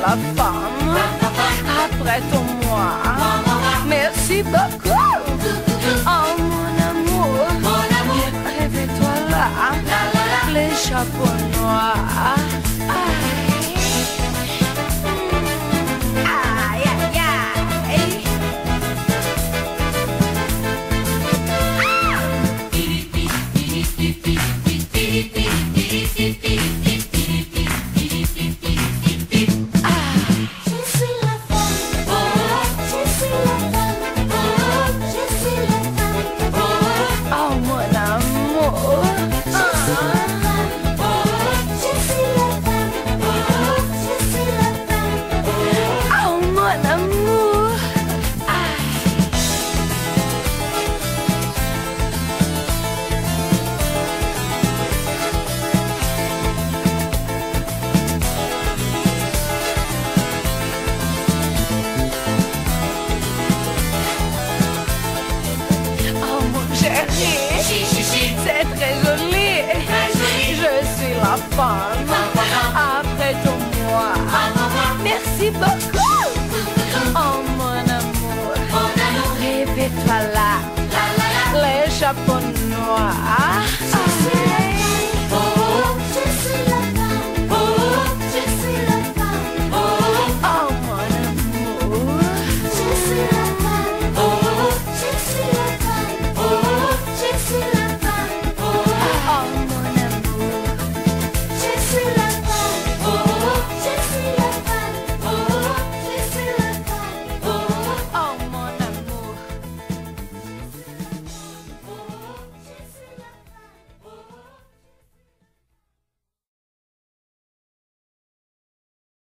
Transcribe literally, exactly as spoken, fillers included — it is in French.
la femme après ton moi. Merci beaucoup. Oh mon amour, réveille-toi là, les chapeaux noirs. Aïe, aïe, aïe. C'est très joli. Je suis la femme après ton moi. Merci beaucoup. Oh mon amour, réveille-toi là, les chapeaux noirs.